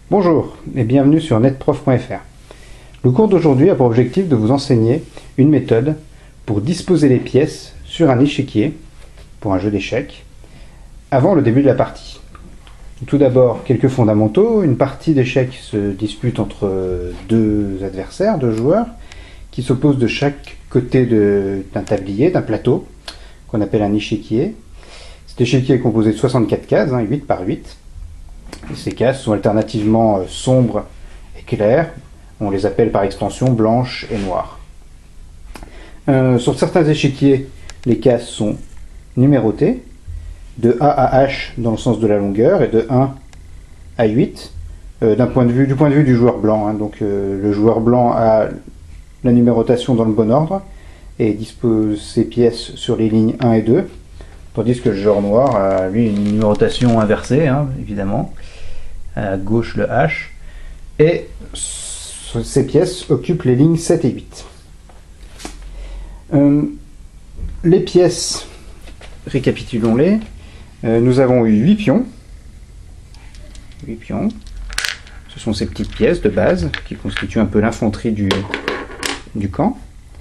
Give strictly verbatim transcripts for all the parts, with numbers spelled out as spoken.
Bonjour et bienvenue sur netprof point F R. Le cours d'aujourd'hui a pour objectif de vous enseigner une méthode pour disposer les pièces sur un échiquier pour un jeu d'échecs avant le début de la partie. Tout d'abord, quelques fondamentaux. Une partie d'échecs se dispute entre deux adversaires, deux joueurs, qui s'opposent de chaque côté d'un tablier, d'un plateau, qu'on appelle un échiquier. Cet échiquier est composé de soixante-quatre cases, hein, huit par huit. Et ces cases sont alternativement sombres et claires. On les appelle par extension blanches et noires. Euh, sur certains échiquiers, les cases sont numérotées, de A à H dans le sens de la longueur et de un à huit euh, d'un point de vue, du point de vue du joueur blanc. Hein. Donc euh, le joueur blanc a la numérotation dans le bon ordre et dispose ses pièces sur les lignes un et deux, tandis que le joueur noir a lui une numérotation inversée, hein, évidemment. À gauche le H, et ces pièces occupent les lignes sept et huit. Euh, les pièces, récapitulons-les. Euh, nous avons eu huit pions. huit pions. Ce sont ces petites pièces de base qui constituent un peu l'infanterie du, du camp.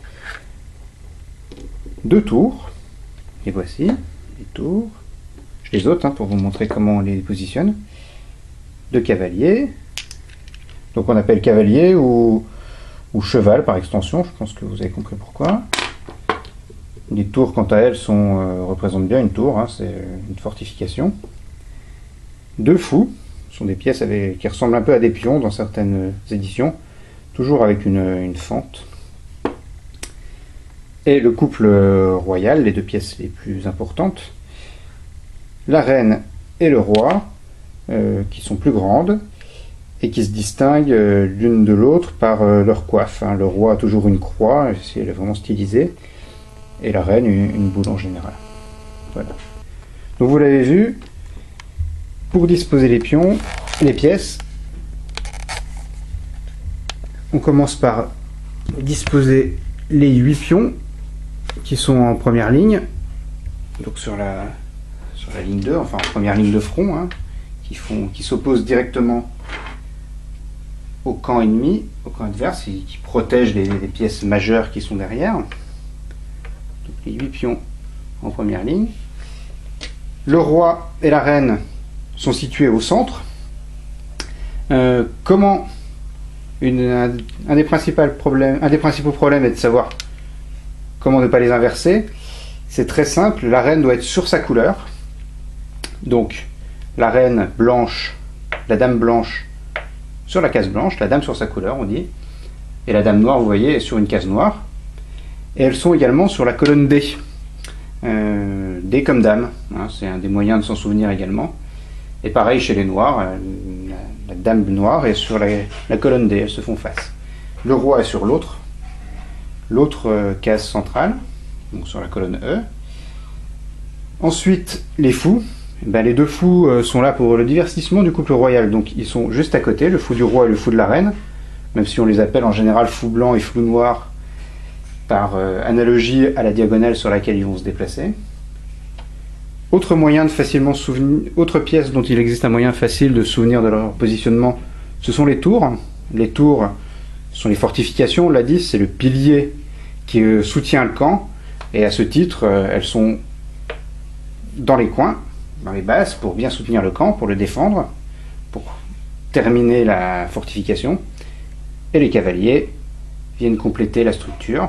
Deux tours. Et voici les tours. Je les ôte hein, pour vous montrer comment on les positionne. Deux cavaliers. Donc on appelle cavalier ou, ou cheval par extension. Je pense que vous avez compris pourquoi. Les tours, quant à elles, sont, euh, représentent bien une tour, hein, c'est une fortification. Deux fous, ce sont des pièces avec, qui ressemblent un peu à des pions dans certaines éditions, toujours avec une, une fente. Et le couple royal, les deux pièces les plus importantes, la reine et le roi, euh, qui sont plus grandes et qui se distinguent euh, l'une de l'autre par euh, leur coiffe. Hein. Le roi a toujours une croix, si elle est vraiment stylisée. Et la reine, une, une boule en général. Voilà. Donc vous l'avez vu, pour disposer les pions, les pièces, on commence par disposer les huit pions qui sont en première ligne, donc sur la, sur la ligne deux, enfin en première ligne de front, hein, qui, font, qui s'opposent directement au camp ennemi, au camp adverse, et qui protègent les, les pièces majeures qui sont derrière. Donc les huit pions en première ligne. Le roi et la reine sont situés au centre. Euh, comment une, un, un, des principaux problèmes, un des principaux problèmes est de savoir comment ne pas les inverser. C'est très simple, la reine doit être sur sa couleur. Donc la reine blanche, la dame blanche sur la case blanche, la dame sur sa couleur on dit, et la dame noire vous voyez est sur une case noire. Et elles sont également sur la colonne D. Euh, D comme dame, hein, c'est un des moyens de s'en souvenir également. Et pareil chez les noirs, euh, la, la dame noire est sur la, la colonne D, elles se font face. Le roi est sur l'autre, l'autre euh, case centrale, donc sur la colonne E. Ensuite, les fous. Ben, les deux fous euh, sont là pour le divertissement du couple royal, donc ils sont juste à côté, le fou du roi et le fou de la reine, même si on les appelle en général fou blanc et fou noir, par euh, analogie à la diagonale sur laquelle ils vont se déplacer. Autre moyen de facilement souvenir, autre pièce dont il existe un moyen facile de se souvenir de leur positionnement, ce sont les tours. Les tours sont les fortifications, on l'a dit, c'est le pilier qui euh, soutient le camp, et à ce titre, euh, elles sont dans les coins, dans les bases, pour bien soutenir le camp, pour le défendre, pour terminer la fortification, et les cavaliers viennent compléter la structure.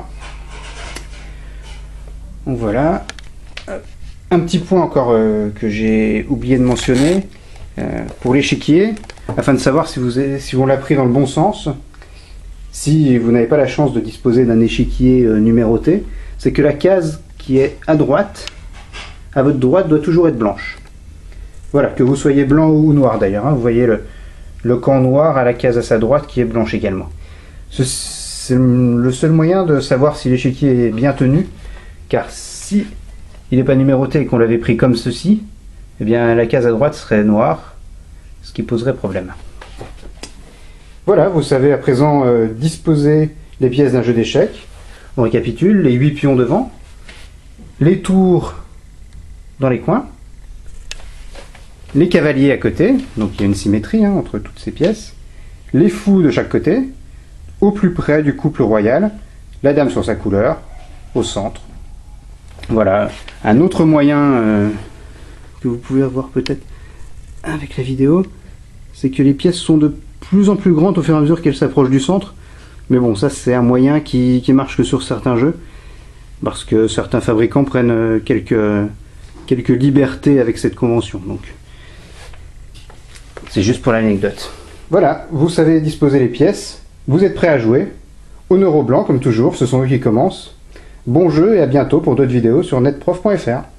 Donc voilà. Un petit point encore euh, que j'ai oublié de mentionner euh, pour l'échiquier, afin de savoir si, vous avez, si on l'a pris dans le bon sens, si vous n'avez pas la chance de disposer d'un échiquier euh, numéroté, c'est que la case qui est à droite, à votre droite, doit toujours être blanche. Voilà, que vous soyez blanc ou noir d'ailleurs, hein, vous voyez le, le camp noir à la case à sa droite qui est blanche également. Ce, c'est le seul moyen de savoir si l'échiquier est bien tenu, car si il n'est pas numéroté et qu'on l'avait pris comme ceci, eh bien la case à droite serait noire, ce qui poserait problème. Voilà, vous savez à présent euh, disposer les pièces d'un jeu d'échecs. On récapitule, les huit pions devant, les tours dans les coins, les cavaliers à côté, donc il y a une symétrie hein, entre toutes ces pièces, les fous de chaque côté, au plus près du couple royal, la dame sur sa couleur, au centre. Voilà, un autre moyen euh, que vous pouvez avoir peut-être avec la vidéo, c'est que les pièces sont de plus en plus grandes au fur et à mesure qu'elles s'approchent du centre. Mais bon, ça c'est un moyen qui, qui marche que sur certains jeux, parce que certains fabricants prennent quelques, quelques libertés avec cette convention. Donc, c'est juste pour l'anecdote. Voilà, vous savez disposer les pièces, vous êtes prêts à jouer. Honneur aux blancs, comme toujours, ce sont eux qui commencent. Bon jeu et à bientôt pour d'autres vidéos sur netprof point F R.